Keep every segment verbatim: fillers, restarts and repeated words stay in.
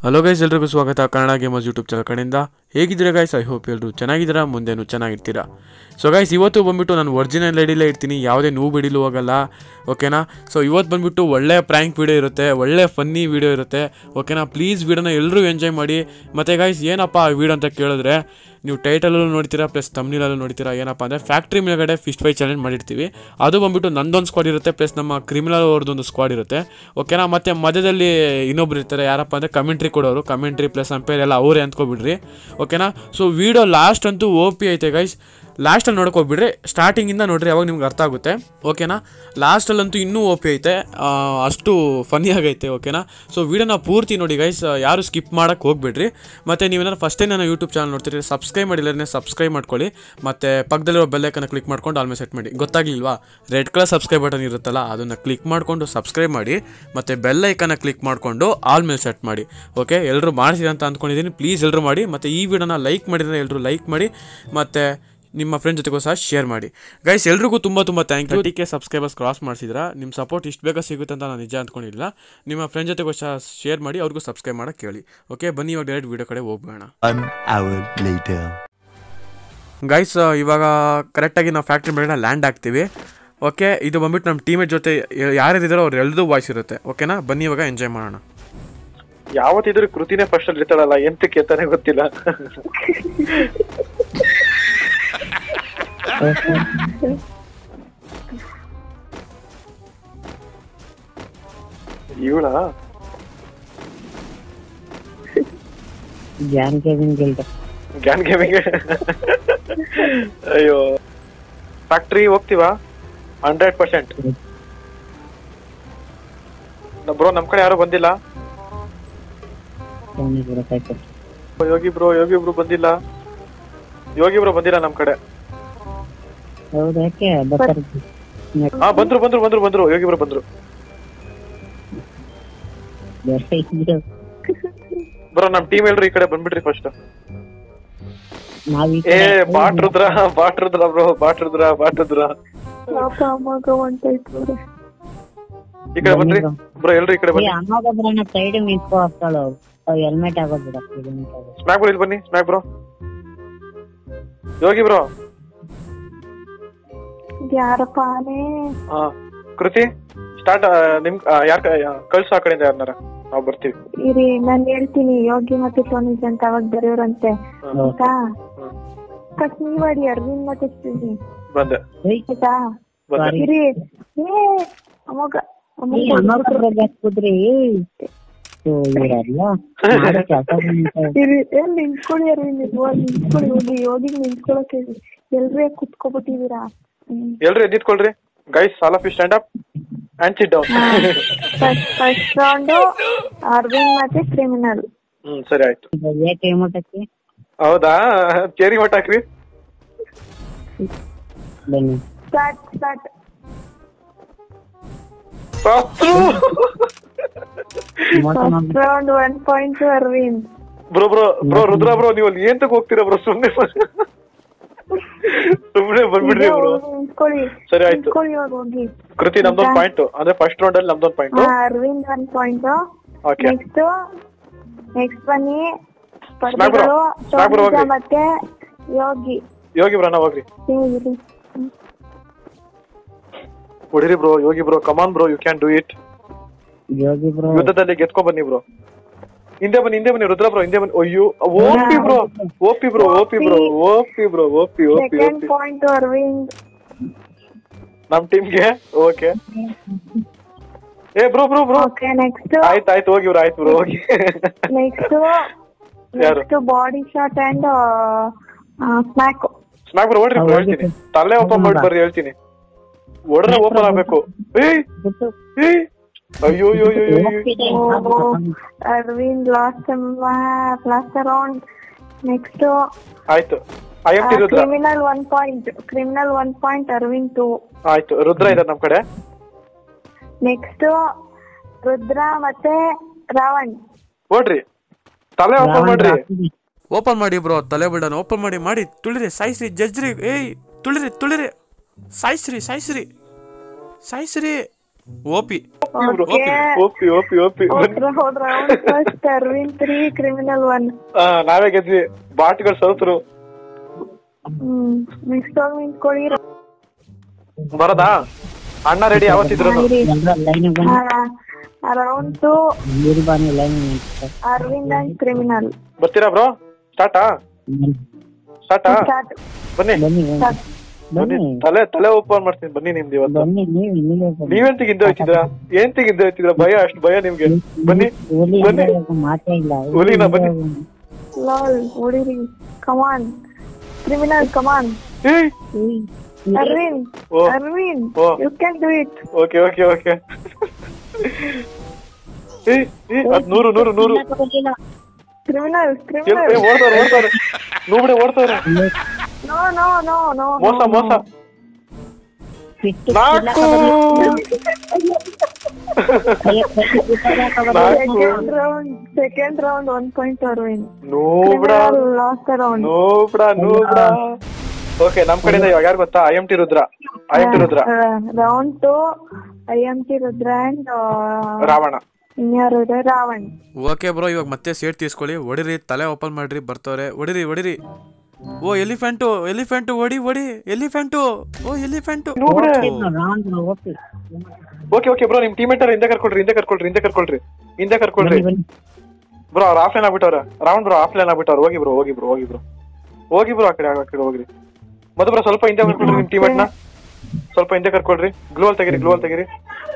Hello guys, ಎಲ್ರಿಗೂ ಸ್ವಾಗತ Kannada gamers YouTube channel ಕಡೆಯಿಂದ. ಹೇಗಿದ್ದೀರಾ ಗೈಸ್? ಐ ಹೋಪ್ ಎಲ್ಲರೂ ಚೆನ್ನಾಗಿದ್ದೀರಾ, ಮುಂದೇನು ಚೆನ್ನಾಗಿರ್ತೀರಾ. ಸೊ ಗೈಸ್, ಇವತ್ತು ಬಂದುಬಿಟ್ಟು ನಾನು ಒರಿಜಿನಲ್ ಐಡಿಲೇ ಇರ್ತೀನಿ, ಯಾವುದೇ noob ಐಡಿಲೂ ಹೋಗಲ್ಲ, ಓಕೆನಾ. ಸೊ ಇವತ್ತು ಬಂದುಬಿಟ್ಟು ಒಳ್ಳೆ ಪ್ರ್ಯಾಂಕ್ ವೀಡಿಯೋ ಇರುತ್ತೆ, ಒಳ್ಳೆ ಫನ್ನಿ ವೀಡಿಯೋ ಇರುತ್ತೆ, ಓಕೆನಾ. ಪ್ಲೀಸ್ ವೀಡಿಯೋನ ಎಲ್ಲರೂ ಎಂಜಾಯ್ ಮಾಡಿ. ಮತ್ತು ಗೈಸ್, ಏನಪ್ಪ ಆ ವೀಡಿಯೋ ಅಂತ ಕೇಳಿದ್ರೆ, ನೀವು ಟೈಟಲಲ್ಲೂ ನೋಡ್ತೀರಾ ಪ್ಲಸ್ ತಮ್ನಿಲಲ್ಲೂ ನೋಡ್ತೀರಾ. ಏನಪ್ಪ ಅಂದರೆ ಫ್ಯಾಕ್ಟ್ರಿ ಮೇಲ್ಗಡೆ ಫಿಸ್ಟ್ ಫೈ ಚಾಲೆಂಜ್ ಮಾಡಿರ್ತೀವಿ. ಅದು ಬಂದುಬಿಟ್ಟು ನಂದೊಂದು ಸ್ಕ್ವಾಡ್ ಇರುತ್ತೆ, ಪ್ಲಸ್ ನಮ್ಮ ಕ್ರಿಮಿನಲ್ ಅವ್ರದ್ದೊಂದು ಸ್ಕ್ವಾಡ್ ಇರುತ್ತೆ, ಓಕೆನಾ. ಮತ್ತು ಮಧ್ಯದಲ್ಲಿ ಇನ್ನೊಬ್ರು ಇರ್ತಾರೆ, ಯಾರಪ್ಪ ಅಂದರೆ ಕಮೆಂಟ್ರಿ ಕೊಡೋರು, ಕಮೆಂಟ್ರಿ ಪ್ಲಸ್ ಅಂಪೇರ್ ಎಲ್ಲ ಅವರೇ ಅಂದ್ಕೊಬಿಡ್ರಿ, ಓಕೆನಾ. ಸೊ ವೀಡಿಯೋ ಲಾಸ್ಟ್ ಅಂತೂ ಓ ಪಿ ಐತೆ ಗೈಸ್, ಲಾಸ್ಟಲ್ಲಿ ನೋಡ್ಕೊಬಿಡ್ರಿ, ಸ್ಟಾರ್ಟಿಂಗಿಂದ ನೋಡ್ರಿ, ಅವಾಗ ನಿಮ್ಗೆ ಅರ್ಥ ಆಗುತ್ತೆ, ಓಕೆನಾ. ಲಾಸ್ಟಲ್ಲಂತೂ ಇನ್ನೂ ಓ ಪಿ ಐತೆ, ಅಷ್ಟು ಫನ್ನಿ ಆಗೈತೆ, ಓಕೆನಾ. ಸೊ ವೀಡಿಯೋನ ಪೂರ್ತಿ ನೋಡಿ ಗೈಸ್, ಯಾರು ಸ್ಕಿಪ್ ಮಾಡೋಕ್ಕೆ ಹೋಗ್ಬಿಡ್ರಿ. ಮತ್ತು ನೀವೇನಾದ್ರು ಫಸ್ಟ್ ಟೈಮ್ ನನ್ನ ಯೂಟ್ಯೂಬ್ ಚಾನಲ್ ನೋಡ್ತೀರಿ, ಸಬ್ಸ್ಕ್ರೈಬ್ ಮಾಡಿಲ್ಲನೇ ಸಬ್ಸ್ಕ್ರೈಬ್ ಮಾಡ್ಕೊಳ್ಳಿ, ಮತ್ತು ಪಕ್ಕದಲ್ಲಿರೋ ಬೆಲ್ಲೈಕನ್ನ ಕ್ಲಿಕ್ ಮಾಡ್ಕೊಂಡು ಆಲ್ಮೇಲೆ ಸೆಟ್ ಮಾಡಿ. ಗೊತ್ತಾಗಲಿಲ್ವಾ? ರೆಡ್ ಕಲರ್ ಸಬ್ಸ್ಕ್ರೈಬ್ ಬಟನ್ ಇರುತ್ತಲ್ಲ, ಅದನ್ನು ಕ್ಲಿಕ್ ಮಾಡಿಕೊಂಡು ಸಬ್ಸ್ಕ್ರೈಬ್ ಮಾಡಿ, ಮತ್ತು ಬೆಲ್ಲೈಕನ್ನ ಕ್ಲಿಕ್ ಮಾಡಿಕೊಂಡು ಆಲ್ಮೇಲೆ ಸೆಟ್ ಮಾಡಿ, ಓಕೆ. ಎಲ್ಲರೂ ಮಾಡ್ತೀರ ಅಂತ ಅಂದ್ಕೊಂಡಿದ್ದೀನಿ, ಪ್ಲೀಸ್ ಎಲ್ಲರೂ ಮಾಡಿ. ಮತ್ತು ಈ ವಿಡಿಯೋನ ಲೈಕ್ ಮಾಡಿದರೆ ಎಲ್ಲರೂ ಲೈಕ್ ಮಾಡಿ, ಮತ್ತು ನಿಮ್ಮ ಫ್ರೆಂಡ್ ಜೊತೆಗೂ ಸಹ ಶೇರ್ ಮಾಡಿ ಗೈಸ್. ಎಲ್ರಿಗೂ ತುಂಬ ತುಂಬ ಥ್ಯಾಂಕ್ ಯು. ಟಿಕೆ ಸಬ್ಸ್ಕ್ರೈಬರ್ಸ್ ಕ್ರಾಸ್ ಮಾಡಿಸಿದ್ರ, ನಿಮ್ಮ ಸಪೋರ್ಟ್ ಇಷ್ಟು ಬೇಗ ಸಿಗುತ್ತೆ ಅಂತ ನಾನು ನಿಜ ಅಂದ್ಕೊಂಡಿಲ್ಲ. ನಿಮ್ಮ ಫ್ರೆಂಡ್ ಜೊತೆಗೂ ಸಹ ಶೇರ್ ಮಾಡಿ, ಅವ್ರಿಗೂ ಸಬ್ಸ್ಕ್ರೈಬ್ ಮಾಡೋಕ್ಕೆ ಕೇಳಿ, ಓಕೆ. ಬನ್ನಿ ಇವಾಗ ಡೈರೆಕ್ಟ್ ವೀಡಿಯೋ ಕಡೆ ಹೋಗೋಣ ಗೈಸ್. ಇವಾಗ ಕರೆಕ್ಟಾಗಿ ನಾವು ಫ್ಯಾಕ್ಟ್ರಿ ಮೇಲೆ ಲ್ಯಾಂಡ್ ಆಗ್ತೀವಿ, ಓಕೆ. ಇದು ಬಂದ್ಬಿಟ್ಟು ನಮ್ಮ ಟೀಮೇಟ್ ಜೊತೆ ಯಾರ್ಯಾರಿದ್ದಾರೋ ಅವ್ರು ಎಲ್ಲರೂ ವಾಯ್ಸ್ ಇರುತ್ತೆ, ಓಕೆನಾ. ಬನ್ನಿ ಇವಾಗ ಎಂಜಾಯ್ ಮಾಡೋಣ. ಯಾವತ್ತಿದ್ರು ಕೃತಿನೇ ಫಸ್ಟ್ ಅಲ್ಲಿ ಇರ್ತಾಳಲ್ಲ, ಎಂತಕ್ಕೆ ಅಂತಾನೆ ಗೊತ್ತಿಲ್ಲ. ಇವಳ ಗ್ಯಾನ್ ಗೇಮಿಂಗ್ ಗ್ಯಾನ್ ಗೇಮಿಂಗ್ ಅಯ್ಯೋ, ಫ್ಯಾಕ್ಟ್ರಿ ಹೋಗ್ತೀವಾ? Hundred percent bro. ನಮ್ ಕಡೆ ಯಾರು ಬಂದಿಲ್ಲ. ಯೋಗಿ ಬ್ರೋ ಯೋಗಿ ಬ್ರೋ ಬಂದಿಲ್ಲ ಯೋಗಿ ಬ್ರೋ ಬಂದಿಲ್ಲ ನಮ್ ಕಡೆ. ಹಾ ಬಂದ್ರು ಬಂದ್ರು ಬಂದ್ರು ಬಂದ್ರು ಯೋಗಿ ಬ್ರೋ ಬಂದ್ರು ಬ್ರೋ. ನಮ್ ಟೀಮ್ ಎಲ್ರು ಈ ಕಡೆ ಬಂದ್ಬಿಟ್ರಿ ಫಸ್ಟ್. ಏ bot Rudra bot Rudra bro, bot Rudra bot Rudra ಈ ಕಡೆ ಬನ್ರಿ ಬ್ರೋ, ಎಲ್ರು ಈ ಕಡೆ ಬನ್ನಿ. ಹೆಲ್ಮೆಟ್ ಆಗೋದು ಸ್ಮ್ಯಾಕ್ ಬ್ರೋ, ಇಲ್ಲಿ ಬನ್ನಿ ಸ್ಮ್ಯಾಕ್ ಬ್ರೋ. ಯೋಗಿ ಬ್ರೋ ಯಾರಪ್ಪ? ಹಾ ಕೃತಿ ಸ್ಟಾರ್ಟ್. ನಿಮ್ ಯಾರ ಕಳ್ಸ ಆ ಕಡೆಯಿಂದ ಯಾರನ್ನಾರ, ನಾವು ಬರ್ತೀವಿ. ಇರಿ ನಾನ್ ಹೇಳ್ತೀನಿ. ಯೋಗಿ ಮತ್ತೆ ಸೋನಿಜ್ ಅಂತ ಅವಾಗ ಬರೆಯೋರಂತೆ, ಆಯ್ತಾ? ಫಸ್ಟ್ ನೀವ್ ಮಾಡಿ, ಅರವಿಂದ್ ಮತ್ತೆ ಶ್ರೀನಿ ಬಂದೆ, ಆಯ್ತಾ? ಇರಿ ಏ ಅವಾಗ ಹಾಕ್ಬಿಡ್ರಿ. ನಿಂತ್ಕೊಳ್ಳಿ ಅರವಿಂದ್, ನಿಂತ್ಕೊಳ್ಳಿ. ಹೋಗಿ ಯೋಗಿ ನಿಂತ್ಕೊಳಕ್ಕೆ ಎಲ್ರೇ ಕುತ್ಕೊಬಿಟ್ಟಿದೀರಾ. ಎಲ್ರು ಎದ್ದಿಟ್ಕೊಳ್ರಿ guys. All of you stand up and sit down. First round Arvind ಮತ್ತೆ ಕ್ರಿಮಿನಲ್. ಹ್ಮ್ ಸರಿ ಆಯ್ತು. ಹೌದಾ? ಕೇರಿ ಮಟ್ಟ ಹಾಕ್ರಿ. Start start. First round one point Arvind. Bro bro bro Rudra bro, ನೀವು ಅಲ್ಲಿ ಏನ್ ತಗ ಹೋಗ್ತೀರಾ ಬ್ರೋ? ಸುಮ್ನೆ ಸುಮ್ನೆ ಬಂದ್ಬಿಡ್ರಿ ಬ್ರೋ. ಸರಿ ಆಯ್ತು. ಕೃತಿ ನಮ್ದೊಂದು ಪಾಯಿಂಟ್, ಅಂದ್ರೆ ಫಸ್ಟ್ ರೌಂಡ್ ಅಲ್ಲಿ ನಮ್ದೊಂದು point. Arvind one point. Okay, next next ಬನ್ನಿ ಸ್ಮ್ಯಾಕ್ ಬ್ರೋ. ಸ್ಮ್ಯಾಕ್ ಬ್ರೋ ಹೋಗ್ರಿ. ಮತ್ತೆ ಯೋಗಿ ಯೋಗಿ ಬ್ರೋ, ನಾ ಹೋಗ್ರಿ. ಹೊಡಿರಿ bro Yogi bro. Come on bro, you can do it. Yogi bro ಯುದ್ಧದಲ್ಲಿ ಗೆದ್ಕೊಂಡ್ ಬನ್ನಿ ಬ್ರೋ. ಹಿಂದೆ ಬನ್ನಿ ಹಿಂದೆ ಬನ್ನಿ ರುದ್ರ ಬ್ರೋ, ಹಿಂದೆ ಬನ್ನಿ. ಅಯ್ಯೋ OP bro OP bro OP bro OP bro OP OP OP point Arvind ನಮ್ ಟೀಮ್ಗೆ. ಓಕೆ ಏ bro bro bro. Okay next. ಆಯ್ತು ಆಯ್ತು ಹೋಗಿ ಬ್ರೋ, ಆಯ್ತು ಬ್ರೋ ಹೋಗಿ. Next next body shot and smack. Smack bro ಓಡ್ರಿ ಬ್ರೋ, ಹೇಳ್ತೀನಿ. ತಲೆ ಓಪನ್ ಮಾಡಿ ಬರ್ರಿ, ಹೇಳ್ತೀನಿ. ಒಡ್ರೆ ಓಪನ್ ಆಗ್ಬೇಕು. ಏಯ್ ಏಯ್ ಅಯ್ಯೋ ಯೋ ಯೋ ಯೋ. Arvind last last round. Next ಆಯ್ತು. I M T Rudra. Criminal one point criminal one point Arvind two. ಆಯ್ತು, ರುದ್ರ ಇದ್ದಾರೆ ನಮ್ ಕಡೆ. ನೆಕ್ಸ್ಟ್ ರುದ್ರ ಮತ್ತೆ ರಾವಣ್. ಓಡ್ರಿ, ತಲೆ ಓಪನ್ ಮಾಡ್ರಿ. ಓಪನ್ ಮಾಡಿ ಬ್ರೋ, ತಲೆ ಬಿಡೋಣ. ಓಪನ್ ಮಾಡಿ ಮಾಡಿ ತುಳಿರಿ, ಸಾಯಿಸ್ರಿ ಜಜ್ರಿ. ಏಯ್ ತುಳಿರಿ ತುಳಿರಿ, ಸಾಯಿಸ್ರಿ ಸಾಯಿಸ್ರಿ ಸಾಯಿಸ್ರಿ OP OP OP OP first Arvind three criminal one. ನಾವೇ ಗೆದ್ವಿ, ಬಾಟ್ಗಳು ಸೋತರು. ಹ್ಮ್ ನೆಕ್ಸ್ಟ್ ಹೋಗಿ ನಿಂತ್ಕೊಳ್ಳಿ. ಬರದಾ ಅಣ್ಣ ರೆಡಿ ಯಾವತ್ತಿದ್ರು? ಲೈನ್ ಬನ್ನಿ. ರೌಂಡ್ ಟು ನೀರು ಬನ್ನಿ ಲೈನ್. Arvind and criminal. ಬರ್ತೀರಾ ಬ್ರೋ? ಸ್ಟಾರ್ಟಾ ಸ್ಟಾರ್ಟಾ ಸ್ಟಾರ್ಟ್. ಬನ್ನಿ ಬನ್ನಿ ಬನ್ನಿ, ತಲೆ ತಲೆ ಓಪನ್ ಮಾಡ್ತೀನಿ ಬನ್ನಿ. ನಿಮ್ದು ಇವತ್ತು ಬನ್ನಿ ನೀವು ನೀವೇ ನೀವೇನ್ ತೆಗಿಂದ ಹೋಯ್ತಿದ್ರ? ಏನ್ ತೆಗಿಂದ ಹೋಯ್ತಿದ್ರ? ಭಯ, ಅಷ್ಟು ಭಯ ನಿಮ್ಗೆ? ಬನ್ನಿ ಬನ್ನಿ, ಮಾತೇ ಇಲ್ಲ. ಹುಲಿನ ಬನ್ನಿ. ಲಾಲ್ ಹೊಡಿರಿ. Come on criminal come on. ಏಯ್ ಅರವಿಂದ್ ಓ ಅರವಿಂದ್ ಓ you can do it. Okay okay okay. ಏಯ್ ಏಯ್ ಅದ್ ನೂರು ನೂರು ನೂರು. ಕ್ರಿಮಿನಲ್ ಕ್ರಿಮಿನಲ್ ಓಡ್ತಾರ ಓಡ್ತಾರ ನೂಬಡೆ ಓಡ್ತಾರ. ನೋ ನೋ ನೋ ನೋ ಮೋಸ ಮೋಸ. ನಾಲ್ಕು second round second round one point Arvind. ನೂಬ್ಡ ಲಾಸ್ಟ್ ರೌಂಡ್. ನೂಬ್ಡ ನೂಬ್ಡ. ಓಕೆ, ನಮ್ ಕಡೆಯಿಂದ ಇವಾಗ ಯಾರು ಗೊತ್ತಾ? I M T Rudra. I M T Rudra round two I M T Rudra and Ravana. ಇನ್ಯಾರು ಇದೆ? ರಾವಣ್. ಓಕೆ ಬ್ರೋ, ಇವಾಗ ಮತ್ತೆ ಸೇಟ್ ತೀಸ್ಕೊಳ್ಳಿ. ಹೊಡಿರಿ, ತಲೆ ಓಪನ್ ಮಾಡ್ರಿ, ಬರ್ತವ್ರೆ. ಹೊಡಿರಿ ಹೊಡಿರಿ. ಓ ಎಲಿಫೆಂಟು ಎಲಿಫೆಂಟು ಹೊಡಿ ಹೊಡಿ. ಎಲಿಫೆಂಟು, ಓ ಎಲಿಫೆಂಟು. ಓಕೆ ಓಕೆ ಬ್ರೋ, ನಿಮ್ ಟೀಮೇಟ್ ಹಿಂದೆ ಕರ್ಕೊಳ್ರಿ, ಹಿಂದೆ ಕರ್ಕೊಳ್ರಿ, ಹಿಂದೆ ಕರ್ಕೊಳ್ರಿ, ಹಿಂದೆ ಕರ್ಕೊಳ್ರಿ ಬ್ರೋ. ಅವ್ರು ಆಫ್ಲೈನ್ ಆಗ್ಬಿಟ್ಟವ್ರ. ರಾವಣ್ ಬ್ರೋ ಆಫ್ಲೈನ್ ಆಗ್ಬಿಟ್ಟವ್ರ. ಹೋಗಿ ಬ್ರೋ ಹೋಗಿ ಬ್ರೋ ಹೋಗಿ ಬ್ರೋ ಹೋಗಿ ಬ್ರೋ ಆ ಕಡೆ ಆ ಕಡೆ ಹೋಗ್ರಿ. ಮಧು ಬ್ರೋ ಸ್ವಲ್ಪ ಹಿಂದೆ ಕರ್ಕೊಳ್ರಿ ನಿಮ್ ಟೀಮೇಟ್ ನ. ಸ್ವಲ್ಪ ಹಿಂದೆ ಕರ್ಕೊಳ್ರಿ. ಗ್ಲೋಲ್ ತೆಗಿರಿ, ಗ್ಲೋಲ್ ತೆಗಿರಿ.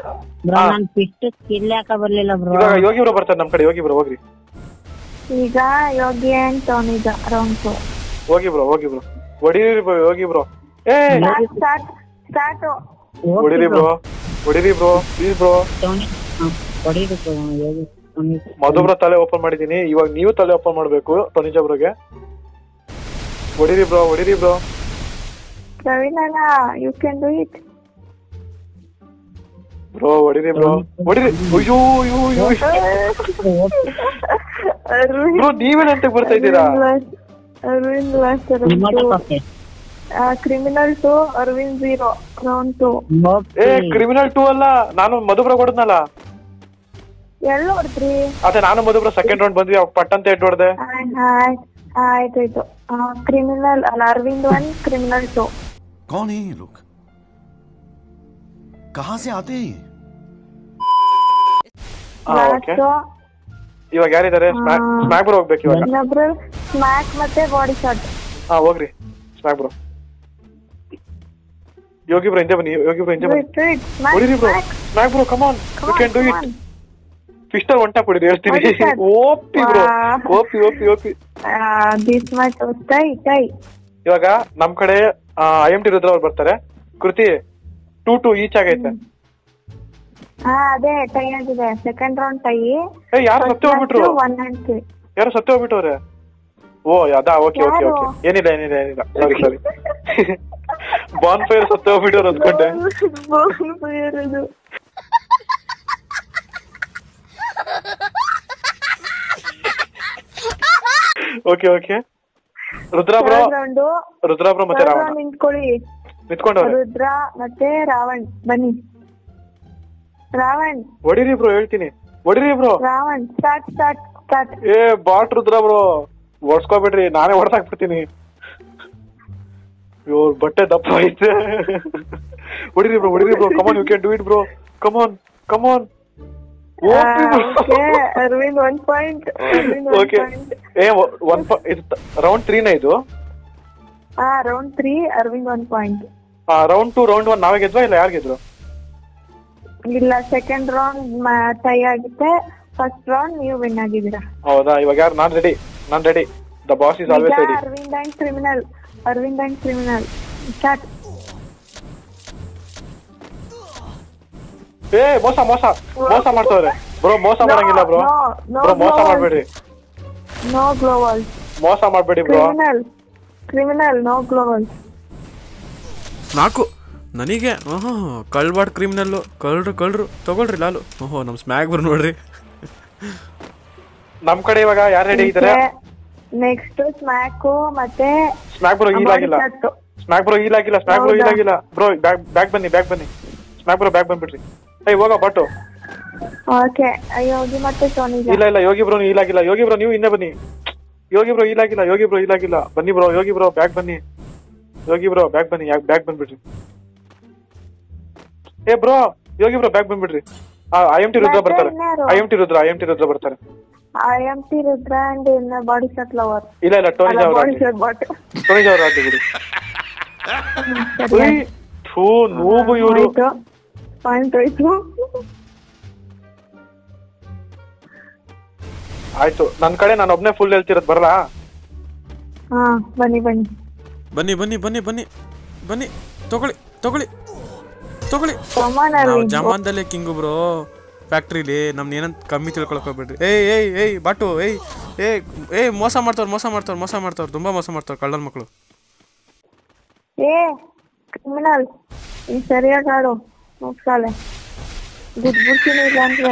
ಇವಾಗ ಯೋಗಿ ಬ್ರೋ ಬರ್ತಾರೆ ನಮ್ ಕಡೆ. ಯೋಗಿ ಬ್ರೋ ಹೋಗ್ರಿ. ಈಗ ಯೋಗಿ ಅಂಡ್ ಟೋನಿಗ ರೌಂಡ್ ಟು. ಹೋಗಿ ಬ್ರೋ ಹೋಗಿ ಬ್ರೋ ಹೊಡಿರಿ ಬ್ರೋ. ಯೋಗಿ ಬ್ರೋ ಏ ಸ್ಟಾರ್ಟ್ ಸ್ಟಾರ್ಟ್. ಹೊಡಿರಿ ಬ್ರೋ ಹೊಡಿರಿ bro please bro. Madhu bro ತಲೆ ಓಪನ್ ಮಾಡಿದೀನಿ. ಇವಾಗ ನೀವು ತಲೆ ಓಪನ್ ಮಾಡ್ಬೇಕು ಟೋನಿಜ ಬ್ರೋಗೆ. ಹೊಡಿರಿ ಬ್ರೋ ಹೊಡಿರಿ ಬ್ರೋ. ಪ್ರವೀಣಣ್ಣ you can do it. Bro ಹೊಡಿರಿ ಬ್ರೋ ಹೊಡಿರಿ. ಅಯ್ಯೋ ಅಯ್ಯೋ ಬ್ರೋ, ನೀವೇನಂತ ಬರ್ತಾ ಇದ್ದೀರಾ? Arvind last criminal two Arvind zero round two. ಏ ಕ್ರಿಮಿನಲ್ ಟೂ ಅಲ್ಲ, ನಾನು ಮಧುಬ್ರ ಕೊಡದ್ನಲ್ಲ. ಎಲ್ಲ ಹೊಡ್ದ್ರಿ? ಅದೇ ನಾನು ಮಧುಬ್ರ ಸೆಕೆಂಡ್ ರೌಂಡ್ ಬಂದ್ವಿ. ಅವಾಗ ಪಟ್ ಅಂತ ಎಡ್ ಹೊಡ್ದೆ. ಆಯ್ತಾಯ್ತು. ಕ್ರಿಮಿನಲ್ ಅಲ್ಲ, ಅರವಿಂದ್ ಒನ್ ಕ್ರಿಮಿನಲ್ ಟು. कौन है ये लोग? कहाँ से आते हैं? ಇವಾಗ ಯಾರಿದ್ದಾರೆ? ಸ್ಮ್ಯಾಕ್ ಬ್ರೋ ಹೋಗ್ಬೇಕು ಇವಾಗ. ಇನ್ನೊಬ್ರು ಸ್ಮ್ಯಾಕ್ ಮತ್ತೆ ಬಾಡಿ ಶಾಟ್. ಹಾ ಹೋಗ್ರಿ ಸ್ಮ್ಯಾಕ್ ಬ್ರೋ. ಯೋಗಿ ಬ್ರೋ ಹಿಂದೆ ಬನ್ನಿ. ಯೋಗಿ ಬ್ರೋ ಹಿಂದೆ ಬನ್ನಿ. ಹೊಡಿರಿ bro. Smack bro come on, you can do it. Pistol one top ಹೊಡಿರಿ ಹೇಳ್ತೀನಿ. OP bro OP OP OP. This match tie tie. ಇವಾಗ ನಮ್ ಕಡೆ ಐ ಎಂ ಟಿ ರುದ್ರ ಅವ್ರು ಬರ್ತಾರೆ. ಕೃತಿ ಟೂ ಟೂ ಈಚ್ ಆಗೈತೆ. ಹಾ ಅದೇ ಟೈ ಆಗಿದೆ. Second round tie. ಯಾರು ಸತ್ತು ಹೋಗ್ಬಿಟ್ರು? One and three. ಯಾರು ಸತ್ತು ಹೋಗ್ಬಿಟ್ಟವ್ರೆ? ಓ ಅದಾ. Okay okay okay. ಏನಿಲ್ಲ ಏನಿಲ್ಲ ಏನಿಲ್ಲ. ಸಾರಿ ಸಾರಿ. ಬಾನ್ ಫೈರ್ ಸತ್ತು ಹೋಗ್ಬಿಟ್ಟವ್ರು ಅಂದ್ಕೊಂಡೆ. ಬಾನ್ ಫೈರ್ ಅದು. Okay okay. Rudra bro Rudra bro ಮತ್ತೆ ರಾವಣ ನಿಂತ್ಕೊಳ್ಳಿ. ನಿಂತ್ಕೊಂಡವ್ರೆ. ರುದ್ರ ಮತ್ತೆ ರಾವಣ್ ಬನ್ನಿ. ರಾವಣ್ ಹೊಡಿರಿ ಬ್ರೋ ಹೇಳ್ತೀನಿ. ಹೊಡಿರಿ bro. Ravan start start start. ಏ ಬಾಟ್ ರುದ್ರ ಬ್ರೋ ಓಡಿಸ್ಕೋಬಿಡ್ರಿ, ನಾನೇ ಹೊಡೆದಾಕ್ಬಿಡ್ತೀನಿ. ಇವ್ರ ಬಟ್ಟೆ ದಪ್ಪ ಐತೆ. ಹೊಡಿರಿ ಬ್ರೋ ಹೊಡಿರಿ bro. Come on you can do it bro. Come on come on. Arvind one point. Okay. ಏ ಒನ್ ರೌಂಡ್ ತ್ರೀ ನ ಇದು? ಹಾ round three Arvind one point. Round two round one ನಾವೇ ಗೆದ್ವಾ ಇಲ್ಲ ಯಾರು ಗೆದ್ರು? ಇಲ್ಲ ಸೆಕೆಂಡ್ ರೌಂಡ್ ಟೈ ಆಗುತ್ತೆ. ಫಸ್ಟ್ ರೌಂಡ್ ನೀವು ವಿನ್ ಆಗಿದ್ದೀರಾ. ಹೌದಾ? ಇವಾಗ ಯಾರು? ನಾನ್ ರೆಡಿ ನಾನ್ ready. The boss is always ready. Arvind and criminal. Arvind and criminal start. ಏ ಮೋಸ ಮೋಸ ಮೋಸ ಮಾಡ್ತವ್ರೆ ಬ್ರೋ. ಮೋಸ ಮಾಡಂಗಿಲ್ಲ ಬ್ರೋ. ಬ್ರೋ ಮೋಸ ಮಾಡ್ಬೇಡ್ರಿ. No gloo wall. ಮೋಸ ಮಾಡ್ಬೇಡಿ bro. Criminal criminal no gloo wall. ನಾಲ್ಕು ನನಗೆ. ಓಹೋ ಕಳ್ಬಾಡ್ ಕ್ರಿಮಿನಲ್ಲು. ಕಳ್ರು ಕಳ್ರು ತಗೊಳ್ರಿ ಲಾಲು. ಓಹೋ ನಮ್ ಸ್ಮ್ಯಾಕ್ ಬ್ರೋ ನೋಡ್ರಿ. ನಮ್ ಕಡೆ ಇವಾಗ ಯಾರು ರೆಡಿ ಇದ್ದಾರೆ? ನೆಕ್ಸ್ಟ್ ಸ್ಮ್ಯಾಕು ಮತ್ತೆ ಸ್ಮ್ಯಾಕ್ ಬ್ರೋ ಹೀಲ್ ಆಗಿಲ್ಲ. ಸ್ಮ್ಯಾಕ್ ಬ್ರೋ ಹೀಲ್ ಆಗಿಲ್ಲ. ಸ್ಮ್ಯಾಕ್ ಬ್ರೋ ಹೀಲ್ ಆಗಿಲ್ಲ ಬ್ರೋ. ಬ್ಯಾಗ್ ಬ್ಯಾಗ್ ಬನ್ನಿ ಬ್ಯಾಗ್ ಬನ್ನಿ. ಸ್ಮ್ಯಾಕ್ ಬ್ರೋ ಬ್ಯಾಗ್ ಬಂದ್ಬಿಡ್ರಿ. ಏಯ್ ಹೋಗ ಬಾಟು. ಓಕೆ ಯೋಗಿ ಮತ್ತೆ ಸೋನಿಜ. ಇಲ್ಲ ಇಲ್ಲ ಯೋಗಿ ಬ್ರೋ ನೀವು ಇಲಾಗಿಲ್ಲ. ಯೋಗಿ ಬ್ರೋ ನೀವು ಹಿಂದೆ ಬನ್ನಿ. ಯೋಗಿ ಬ್ರೋ ಇಲಾಗಿಲ್ಲ. ಯೋಗಿ ಬ್ರೋ ಇಲಾಗಿಲ್ಲ. ಬನ್ನಿ ಬ್ರೋ. ಯೋಗಿ ಬ್ರೋ ಬ್ಯಾಗ್ ಬನ್ನಿ. ಯೋಗಿ ಬ್ರೋ ಬ್ಯಾಗ್ ಬನ್ನಿ. ಯಾಕೆ ಬ್ಯಾಗ್ ಬಂದ್ಬಿಡ್ರಿ. ಏ ಬ್ರೋ ಯೋಗಿ ಬ್ರೋ ಬ್ಯಾಗ್ ಬಂದ್ಬಿಡ್ರಿ. ಐ ಎಂ ಟಿ ರುದ್ರ ಬರ್ತಾರೆ. I M T Rudra I M T Rudra ಬರ್ತಾರೆ. I M T Rudra and in body shot lover. ಇಲ್ಲ ಇಲ್ಲ ಟೋನಿಜ್ ಅವರು ಟೋನಿಜ್ ಅವರು ಆಡ್ಲಿ ಬಿಡಿ. ಥೂ ನೂಬು ಇವರು. ಪಾಯಿಂಟ್ ಹೋಯ್ತು. ಆಯ್ತು ನನ್ ಕಡೆ ನಾನು ಒಬ್ನೇ ಫುಲ್ ಹೇಳ್ತಿರೋದು ಬರಲಾ? ಹಾ ಬನ್ನಿ ಬನ್ನಿ ಬನ್ನಿ ಬನ್ನಿ ಬನ್ನಿ ಬನ್ನಿ ಬನ್ನಿ ತಗೊಳ್ಳಿ ತಗೊಳ್ಳಿ ತಗೊಳ್ಳಿ. ಸಮಾನ ನಾವು ಜಮಾನ್ದಲ್ಲೇ ಕಿಂಗು ಬ್ರೋ ಫ್ಯಾಕ್ಟ್ರಿಲಿ. ನಮ್ನ ಏನಂತ ಕಮ್ಮಿ ತಿಳ್ಕೊಳಕ್ ಹೋಗ್ಬೇಡ್ರಿ. ಏಯ್ ಏಯ್ ಏಯ್ ಬಾಟು ಏಯ್ ಏಯ್ ಏಯ್ ಮೋಸ ಮಾಡ್ತವ್ರು ಮೋಸ ಮಾಡ್ತವ್ರು ಮೋಸ ಮಾಡ್ತವ್ರು ತುಂಬಾ ಮೋಸ ಮಾಡ್ತವ್ರು ಕಳ್ಳನ ಮಕ್ಕಳು. ಏ ಕ್ರಿಮಿನಲ್ ಈಗ ಸರಿಯಾಗಿ ಆಡು ಮುಗ್ಸಾಲೆ ಬಿಡ್ಬಿಡ್ತೀನಿ ಇಲ್ಲ ಅಂದ್ರೆ.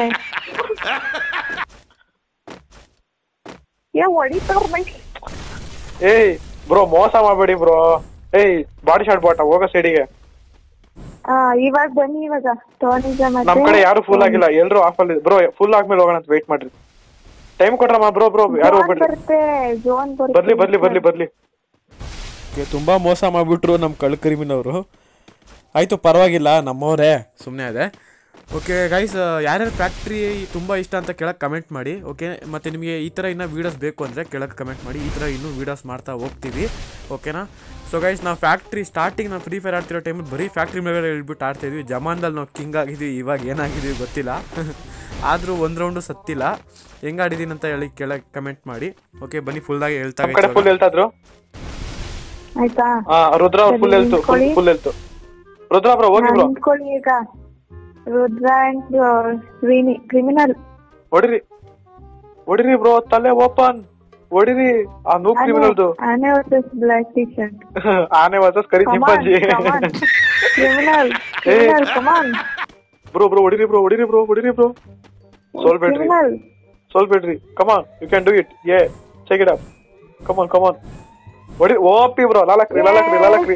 ಏ ಹೊಡಿತಾವ್ರ ಬನ್ನಿ. ಏಯ್ ಬ್ರೋ ಮೋಸ ಮಾಡ್ಬೇಡಿ ಬ್ರೋ. ಏಯ್ ಬಾಡಿ ಶಾಟ್ ಬಾಟ ಹೋಗೋ ಸೈಡಿಗೆ. ಆ ಇವಾಗ ಬನ್ನಿ ಇವಾಗ ಟೋನಿಜ ಮತ್ತೆ ನಮ್ ಕಡೆ ಯಾರು ಫುಲ್ ಆಗಿಲ್ಲ. ಎಲ್ರು ಆಫ್ ಅಲ್ಲಿ ಬ್ರೋ. ಫುಲ್ ಆದ್ಮೇಲೆ ಹೋಗೋಣ ಅಂತ ವೇಟ್ ಮಾಡ್ರಿ. Time Kotramma bro. ಬ್ರೋ ಯಾರು ಹೋಗ್ಬೇಡ್ರಿ. ಬರುತ್ತೆ ಜೋನ್ ಬರ್ಲಿ ಬರ್ಲಿ ಬರ್ಲಿ ಬರ್ಲಿ. ತುಂಬಾ ಮೋಸ ಮಾಡ್ಬಿಟ್ರು ನಮ್ಮ ಕಳ್ಳ ಕ್ರಿಮಿನವರು. ಆಯ್ತು ಪರವಾಗಿಲ್ಲ ನಮ್ಮವರೇ ಸುಮ್ಮನೆ ಅದೇ. ಓಕೆ ಗೈಸ್ ಯಾರ್ಯಾರು ಫ್ಯಾಕ್ಟ್ರಿ ತುಂಬ ಇಷ್ಟ ಅಂತ ಕೆಳಗೆ ಕಮೆಂಟ್ ಮಾಡಿ. ಓಕೆ ಮತ್ತು ನಿಮಗೆ ಈ ಥರ ಇನ್ನೂ ವೀಡಿಯೋಸ್ ಬೇಕು ಅಂದರೆ ಕೆಳಗೆ ಕಮೆಂಟ್ ಮಾಡಿ. ಈ ಥರ ಇನ್ನೂ ವೀಡಿಯೋಸ್ ಮಾಡ್ತಾ ಹೋಗ್ತೀವಿ ಓಕೆನಾ. ಸೊ ಗೈಸ್ ನಾವು ಫ್ಯಾಕ್ಟ್ರಿ ಸ್ಟಾರ್ಟಿಂಗ್ ನಾವು ಫ್ರೀ ಫೈರ್ ಆಡ್ತಿರೋ ಟೈಮಲ್ಲಿ ಬರೀ ಫ್ಯಾಕ್ಟ್ರಿ ಮೇಲೆ ಹೇಳ್ಬಿಟ್ಟು ಆಡ್ತಾಯಿದ್ವಿ. ಜಮಾನ್ದಲ್ಲಿ ನಾವು ಕಿಂಗ್ ಆಗಿದ್ವಿ. ಇವಾಗ ಏನಾಗಿದ್ವಿ ಗೊತ್ತಿಲ್ಲ. ಆದರೂ ಒಂದು ರೌಂಡು ಸತ್ತಿಲ್ಲ. ಹೆಂಗೆ ಆಡಿದ್ದೀನಿ ಅಂತ ಹೇಳಿ ಕೆಳಗೆ ಕಮೆಂಟ್ ಮಾಡಿ. ಓಕೆ ಬನ್ನಿ ಫುಲ್ಲಾಗಿ ಹೇಳ್ತಾ ಫುಲ್ ಹೇಳ್ತಾ ಇದ್ರು ಆಯ್ತಾ. ರುದ್ರ ಫುಲ್ ಹೇಳ್ತು ಫುಲ್ ಹೇಳ್ತು. ರುದ್ರ ಬ್ರೋ ಹೋಗಿ ಬ್ರೋ. ನಿಂತ್ಕೊಳ್ಳಿ ಈಗ. Rudra and Srini criminal. ಹೊಡಿರಿ ಹೊಡಿರಿ ಬ್ರೋ. ತಲೆ ಓಪನ್ ಹೊಡಿರಿ. ಆ ನೂಬ್ ಕ್ರಿಮಿನಲ್ದು. ಆನೆ ವರ್ಸಸ್ ಬ್ಲಾಕ್ ಟಿ ಶರ್ಟ್. ಆನೆ ವರ್ಸಸ್ ಕರಿ chimpanzee. Criminal criminal come on bro bro ಹೊಡಿರಿ ಬ್ರೋ ಹೊಡಿರಿ ಬ್ರೋ ಹೊಡಿರಿ ಬ್ರೋ. ಸೋಲ್ಬೇಡ್ರಿ ಸೋಲ್ಬೇಡ್ರಿ. Come on you can do it. ಯೇ check it up. Come on come on ಹೊಡಿ. OP bro. ಲಾಲಕ್ರಿ ಲಾಲಕ್ರಿ ಲಾಲಕ್ರಿ.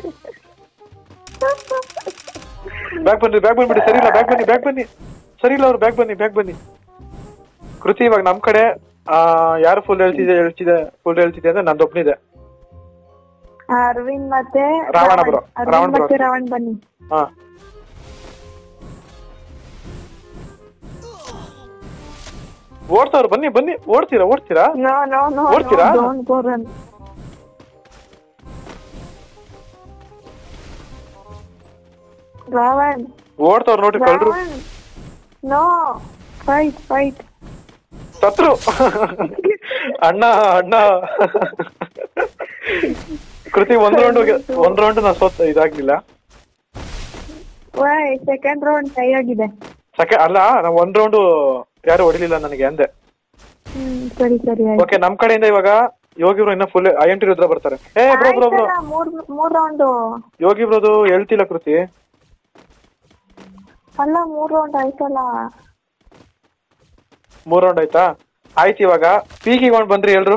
ಬ್ಯಾಗ್ ಬನ್ನಿ ಬ್ಯಾಗ್ ಬಂದ್ಬಿಡಿ. ಸರಿ ಇಲ್ಲ ಬ್ಯಾಗ್ ಬನ್ನಿ ಬ್ಯಾಗ್ ಬನ್ನಿ. ಸರಿ ಇಲ್ಲ ಅವ್ರು ಬ್ಯಾಗ್ ಬನ್ನಿ ಬ್ಯಾಗ್ ಬನ್ನಿ. ಕೃತಿ ಇವಾಗ ನಮ್ ಕಡೆ ಯಾರು ಫುಲ್ ಹೇಳ್ತಿದೆ ಹೇಳ್ತಿದೆ ಫುಲ್ ಹೇಳ್ತಿದೆ ಅಂದ್ರೆ ನಂದು ಒಬ್ಬನಿದೆ. ಅರವಿಂದ್ ಮತ್ತೆ ರಾವಣ ಬ್ರೋ. ರಾವಣ ಬ್ರೋ ಮತ್ತೆ ರಾವಣ ಬನ್ನಿ. ಹಾ ಓಡ್ತಾವ್ರು ಬನ್ನಿ ಬನ್ನಿ. ಓಡ್ತೀರಾ ಓಡ್ತೀರಾ ನೋ ನೋ ನೋ ಓಡ್ತೀರಾ? Don't go run. ರಾವಣ್ ಓಡ್ತಾವ್ರು ನೋಡ್ರಿ ಕಳ್ರು. No fight fight. ಸತ್ರು ಅಣ್ಣ ಅಣ್ಣ. ಕೃತಿ ಒಂದ್ ರೌಂಡ್ ಒಂದ್ ರೌಂಡ್ ನಾ ಸೋತ್ ಇದಾಗ್ಲಿಲ್ಲ. ಸೆಕೆಂಡ್ ರೌಂಡ್ ಟೈ ಆಗಿದೆ. ಸೆಕೆಂಡ್ ಅಲ್ಲ ನಾವ್ ಒಂದ್ ರೌಂಡ್ ಯಾರು ಹೊಡಿಲಿಲ್ಲ ನನಗೆ ಅಂದೆ. ಹ್ಮ್ ಸರಿ ಸರಿ ಓಕೆ ನಮ್ ಕಡೆಯಿಂದ ಇವಾಗ ಯೋಗಿ ಬ್ರೋ ಇನ್ನ full I M T Rudra ಬರ್ತಾರೆ. ಏ ಬ್ರೋ ಬ್ರೋ ಬ್ರೋ ಮೂರ್ ರೌಂಡ್ ಯೋಗಿ ಬ್ರೋದು ಹೇಳ್ತಿಲ್ಲ ಕೃತಿ. ಅಲ್ಲ ಮೂರ್ ರೌಂಡ್ ಆಯ್ತಲ್ಲ. ಮೂರ್ ರೌಂಡ್ ಆಯ್ತಾ? ಆಯ್ತು ಇವಾಗ ಪೀಕಿಗೊಂಡ್ ಬಂದ್ರಿ ಎಲ್ರು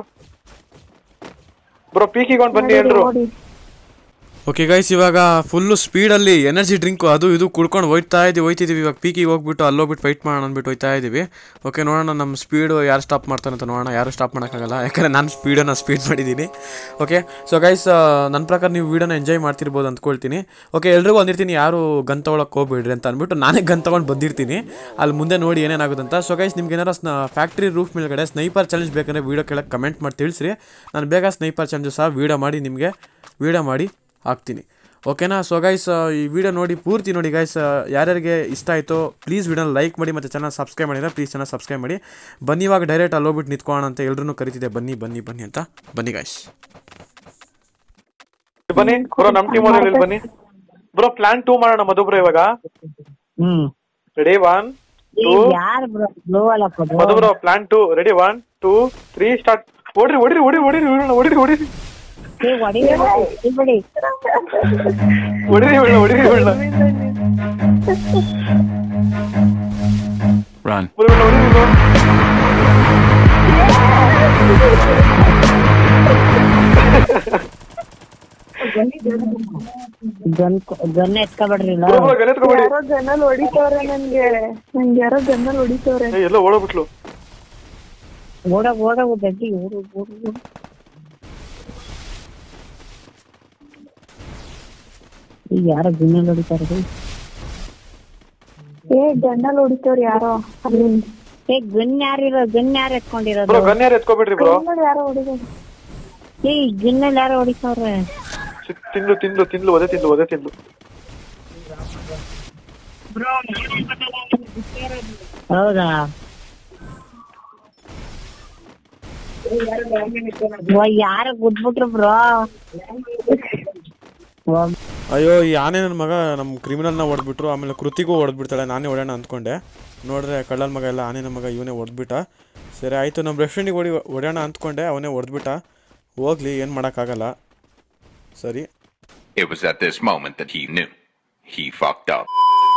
ಬ್ರೋ. ಪೀಕಿಗೊಂಡ್ ಬನ್ನಿ ಎಲ್ರು. ಓಕೆ ಗೈಸ್ ಇವಾಗ ಫುಲ್ಲು ಸ್ಪೀಡಲ್ಲಿ ಎನರ್ಜಿ ಡ್ರಿಂಕು ಅದು ಇದು ಕುಡ್ಕೊಂಡು ಹೋಯ್ತಾ ಇದ್ದೀವಿ ಹೋಯ್ತಿದ್ದೀವಿ. ಇವಾಗ ಪೀಕಿಗೆ ಹೋಗ್ಬಿಟ್ಟು ಅಲ್ಲೋಗ್ಬಿಟ್ಟು ಫೈಟ್ ಮಾಡೋಣ ಅಂದ್ಬಿಟ್ಟು ಹೋಯ್ತಾ ಇದ್ದೀವಿ. ಓಕೆ ನೋಡೋಣ ನಮ್ಮ ಸ್ಪೀಡು ಯಾರು ಸ್ಟಾಪ್ ಮಾಡ್ತಾರೆ ಅಂತ ನೋಡೋಣ. ಯಾರು ಸ್ಟಾಪ್ ಮಾಡೋಕ್ಕಾಗಲ್ಲ ಯಾಕಂದರೆ ನಾನು ಸ್ಪೀಡನ್ನು ಸ್ಪೀಡ್ ಮಾಡಿದ್ದೀನಿ. ಓಕೆ ಸೊ ಗೈಸ್ ನನ್ನ ಪ್ರಕಾರ ನೀವು ವೀಡಿಯೋನ ಎಂಜಾಯ್ ಮಾಡ್ತಿರ್ಬೋದು ಅಂದ್ಕೊಳ್ತೀನಿ. ಓಕೆ ಎಲ್ರಿಗೂ ಅಂದಿರ್ತೀನಿ ಯಾರು ಗನ್ ತೊಗೊಳಕ್ಕೆ ಹೋಗ್ಬೇಡ್ರಿ ಅಂತ ಅಂದ್ಬಿಟ್ಟು ನಾನೇ ಗನ್ ತೊಗೊಂಡು ಬಂದಿರ್ತೀನಿ. ಅಲ್ಲಿ ಮುಂದೆ ನೋಡಿ ಏನೇನಾಗುತ್ತಂತ. ಸೊ ಗೈಸ್ ನಿಮ್ಗೆ ಏನಾರು ಸ್ನ ಫ್ಯಾಕ್ಟ್ರಿ ರೂಫ್ ಮೇಲ್ಗಡೆ ಸ್ನೈಪರ್ ಚಾಲೆಂಜ್ ಬೇಕಂದರೆ ವೀಡಿಯೋ ಕೆಳಗೆ ಕಮೆಂಟ್ ಮಾಡಿ ತಿಳಿಸ್ರಿ. ನಾನು ಬೇಗ ಸ್ನೈಪರ್ ಚಾಲೆಂಜು ಸಹ ವೀಡಿಯೋ ಮಾಡಿ ನಿಮಗೆ ವೀಡಿಯೋ ಮಾಡಿ ಹಾಕ್ತೀನಿ ಓಕೆನಾ. ಸೊ ಗೈಸ್ ಈ ವಿಡಿಯೋ ನೋಡಿ ಪೂರ್ತಿ ನೋಡಿ ಗೈಸ್. ಯಾರ್ಯಾರಿಗೆ ಇಷ್ಟ ಆಯಿತು ಪ್ಲೀಸ್ ವಿಡಿಯೋನ ಲೈಕ್ ಮಾಡಿ ಮತ್ತು ಚಾನಲ್ ಸಬ್ಸ್ಕ್ರೈಬ್ ಮಾಡಿದ್ರೆ ಪ್ಲೀಸ್ ಚಾನಲ್ ಸಬ್ಸ್ಕ್ರೈಬ್ ಮಾಡಿ. ಬನ್ನಿ ಇವಾಗ ಡೈರೆಕ್ಟ್ ಅಲ್ಲಿ ಹೋಗ್ಬಿಟ್ಟು ನಿಂತ್ಕೊಳ್ಳೋಣ ಅಂತ ಎಲ್ರೂ ಕರಿತಿದ್ದೆ. ಬನ್ನಿ ಬನ್ನಿ ಬನ್ನಿ ಅಂತ ಬನ್ನಿ ಗೈಸ್. ಬನ್ನಿ ಬ್ರೋ ನಮ್ ಟೀಮ್ ಅಲ್ಲಿ ಬನ್ನಿ ಬ್ರೋ. ಪ್ಲಾನ್ ಟೂ ಮಾಡೋಣ ಮಧು ಬ್ರೋ ಇವಾಗ. ಹ್ಮ್ ರೆಡಿ ಒನ್ ಟೂ. ಯಾರು ಬ್ರೋ ಬ್ಲೋ ಅಲ್ಲ Madhu bro plan two ready one two three start. ಓಡ್ರಿ ಓಡ್ರಿ ಓಡಿ ಓಡಿರಿ ಓಡಿರಿ ಓಡಿರಿ ಹೊಡಿಬೇಡಿ ಹೊಡಿರಿ ಬಿಡ ಹೊಡಿರಿ ಬಿಡ. Run. ಗನ್ ಗನ್ ಎತ್ಕೊಬೇಡ್ರಿ ಬ್ರೋ ಬ್ರೋ ಗನ್ ಎತ್ಕೊಬೇಡಿ. ಯಾರೋ ಗನ್ನಲ್ಲಿ ಹೊಡಿತವ್ರೆ ನನ್ಗೆ ನಂಗೆ ಯಾರೋ ಗನ್ನಲ್ಲಿ ಹೊಡಿತವ್ರೆ. ಏ ಎಲ್ಲ ಓಡೋಗ್ಬಿಟ್ಲು. ಓಡ ಓಡ ಗಡ್ಡಿ ಓಡು ಓಡು. ಈಗ ಯಾರೋ ಗನ್ನಲ್ಲಿ ಹೊಡಿತಾರೆ. ಏ ಗನ್ನಲ್ಲಿ ಹೊಡಿತವ್ರೆ ಯಾರೋ ಅಲ್ಲಿ. ಏ ಗನ್ ಯಾರಿರೋ ಗನ್ ಯಾರು ಎತ್ಕೊಂಡಿರೋದು? ಬ್ರೋ ಗನ್ ಯಾರು ಎತ್ಕೊಬಿಡ್ರಿ ಬ್ರೋ. ಗನ್ನಲ್ಲಿ ಯಾರೋ ಹೊಡಿತಾರೆ. ಏ ಗನ್ನಲ್ಲಿ ಯಾರೋ ಹೊಡಿತಾವ್ರೆ. ತಿಂದ್ಲು ತಿಂದ್ಲು ತಿಂದ್ಲು ಒದೆ ತಿಂದ್ಲು ಒದೆ ತಿಂದ್ಲು. ಹೌದಾ? ಯಾರ ಗುದ್ಬಿಟ್ರು ಬ್ರೋ? ಅಯ್ಯೋ ಈ ಆನೆ ನನ್ನ ಮಗ ನಮ್ಮ ಕ್ರಿಮಿನಲ್ನ ಹೊಡೆದ್ಬಿಟ್ರು. ಆಮೇಲೆ ಕೃತಿಗೂ ಹೊಡೆದ್ಬಿಡ್ತಾಳೆ. ನಾನೇ ಹೊಡೆಯೋಣ ಅಂದ್ಕೊಂಡೆ, ನೋಡಿದ್ರೆ ಕಳ್ಳನ ಮಗ ಎಲ್ಲ ಆನೆ ನನ್ನ ಮಗ ಇವನೇ ಹೊಡೆದ್ಬಿಟ್ಟ. ಸರಿ ಆಯಿತು, ನಮ್ಮ ಬೆಸ್ಟ್ ಫ್ರೆಂಡಿಗೆ ಹೊಡಿ ಹೊಡೆಯೋಣ ಅಂದ್ಕೊಂಡೆ, ಅವನೇ ಹೊಡೆದ್ಬಿಟ್ಟ. ಹೋಗ್ಲಿ, ಏನು ಮಾಡೋಕ್ಕಾಗಲ್ಲ. ಸರಿ. It was at this moment that he knew he fucked up.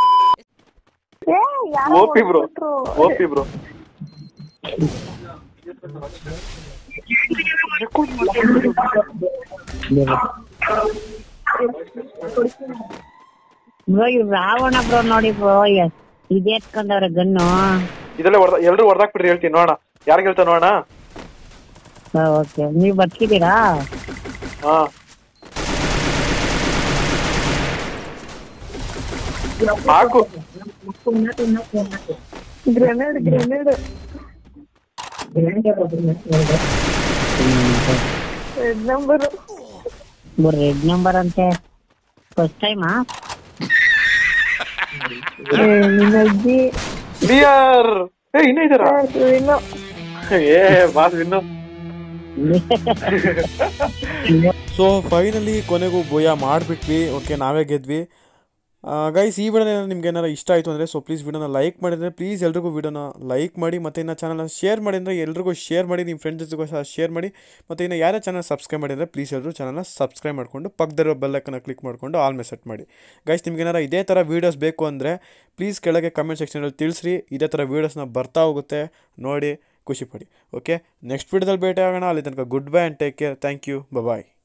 ಏ ಯಾರೋ ಓಪಿ ಬ್ರೋ ಹೊಡ್ಬಿಟ್ರು. OP bro. ಬ್ರೋ ಇವ್ ರಾವಣ ಬ್ರೋ ನೋಡಿ ಬ್ರೋ ಇದೇ ಎತ್ಕೊಂಡವ್ರೆ ಗನ್ನು. ಇದೆಲ್ಲ ಹೊಡೆದ ಎಲ್ರು ಹೊಡೆದಾಕ್ಬಿಡ್ರಿ ಹೇಳ್ತೀನಿ ನೋಡೋಣ ಯಾರಿಗೆ ಹೇಳ್ತಾ ನೋಡೋಣ. ಓಕೆ, ನೀವ್ ಬದುಕಿದ್ದೀರಾ? ಹಾ ಹಾಕು. Grenade grenade red number. Red number ಅಂತೆ ಫಸ್ಟ್ ಟೈಮಾ? ನಿನ್ನ ಅಜ್ಜಿ ಡಿಯರ್. ಏ ಇನ್ನೂ ಇದ್ದಾರಾ? ಇನ್ನು ಏ ಬಾಸ್ ಇನ್ನು. ಸೊ ಫೈನಲಿ ಕೊನೆಗೂ ಭೂಯ ಮಾಡಿಬಿಟ್ವಿ. ಓಕೆ, ನಾವೇ ಗೆದ್ವಿ ಗೈಸ್. ಈ ವಿಡಿಯೋನ ನಿಮ್ಗೆ ಏನಾರು ಇಷ್ಟ ಆಯಿತು ಅಂದರೆ ಸೊ ಪ್ಲೀಸ್ ವಿಡಿಯೋನ ಲೈಕ್ ಮಾಡಿದರೆ ಪ್ಲೀಸ್ ಎಲ್ರಿಗೂ ವಿಡಿಯೋನ ಲೈಕ್ ಮಾಡಿ. ಮತ್ತು ಇನ್ನು ಚಾನಲ್ನ ಶೇರ್ ಮಾಡಿ ಅಂದರೆ ಎಲ್ರಿಗೂ ಶೇರ್ ಮಾಡಿ, ನಿಮ್ಮ ಫ್ರೆಂಡ್ಸ್ ಜೊತೆಗೂ ಸಹ ಶೇರ್ ಮಾಡಿ. ಮತ್ತು ಇನ್ನು ಯಾರೇ ಚಾನಲ್ ಸಬ್ಸ್ಕ್ರೈಬ್ ಮಾಡಿದರೆ ಪ್ಲೀಸ್ ಎಲ್ಲರೂ ಚಾನಲ್ನ ಸಬ್ಸ್ಕ್ರೈಬ್ ಮಾಡಿಕೊಂಡು ಪಕ್ಕದಲ್ಲಿರೋ ಬೆಲ್ಲೈಕನ್ನ ಕ್ಲಿಕ್ ಮಾಡಿಕೊಂಡು ಆಲ್ ಮೇಲೆ ಸೆಟ್ ಮಾಡಿ. ಗೈಸ್ ನಿಮ್ಗೆ ಏನಾರು ಇದೇ ಥರ ವೀಡಿಯೋಸ್ ಬೇಕು ಅಂದರೆ ಪ್ಲೀಸ್ ಕೆಳಗೆ ಕಮೆಂಟ್ ಸೆಕ್ಷನಲ್ಲಿ ತಿಳಿಸ್ರಿ. ಇದೇ ಥರ ವೀಡಿಯೋಸ್ನ ಬರ್ತಾ ಹೋಗುತ್ತೆ, ನೋಡಿ ಖುಷಿಪಡಿ. ಓಕೆ, ನೆಕ್ಸ್ಟ್ ವಿಡಿಯೋದಲ್ಲಿ ಭೇಟಿ ಆಗೋಣ. ಅಲ್ಲಿ ತನಕ good bye and take care. Thank you, bye.